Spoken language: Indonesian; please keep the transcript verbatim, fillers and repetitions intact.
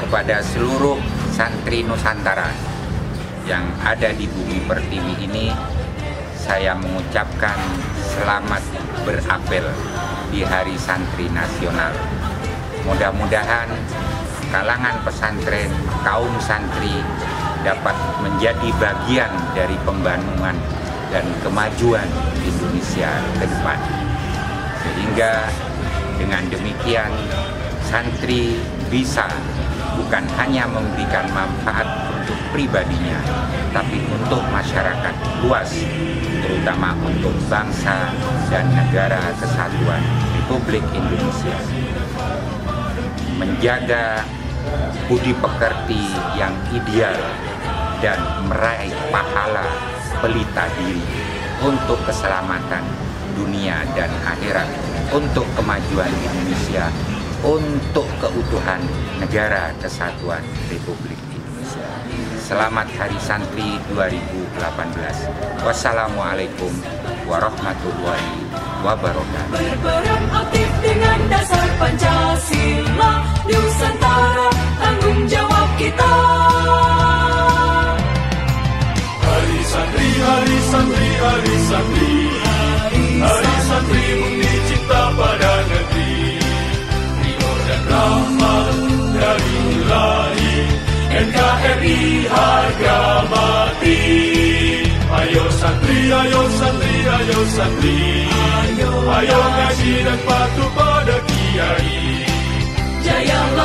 kepada seluruh santri Nusantara yang ada di bumi pertiwi ini, saya mengucapkan selamat berapel di Hari Santri Nasional. Mudah-mudahan kalangan pesantren, kaum santri dapat menjadi bagian dari pembangunan dan kemajuan Indonesia ke depan. Sehingga dengan demikian santri bisa bukan hanya memberikan manfaat untuk pribadinya, tapi untuk masyarakat luas, terutama untuk bangsa dan negara kesatuan Republik Indonesia. Menjaga budi pekerti yang ideal dan meraih pahala pelita diri untuk keselamatan dunia dan akhirat, untuk kemajuan Indonesia, untuk keutuhan negara kesatuan Republik Indonesia. Selamat Hari Santri dua ribu delapan belas. Wassalamualaikum warahmatullahi wabarakatuh. Berperan aktif dengan dasar Pancasila, Nusantara tanggung jawab kita. Hari Santri, Hari Santri, Hari Santri, Hari Santri bukti cinta pada negeri, ridho dan rahmat dari Ilahi, N K R I harga mati. Ayo santri, ayo santri, ayo santri, ayo ngaji dan patuh pada kiai. Jaya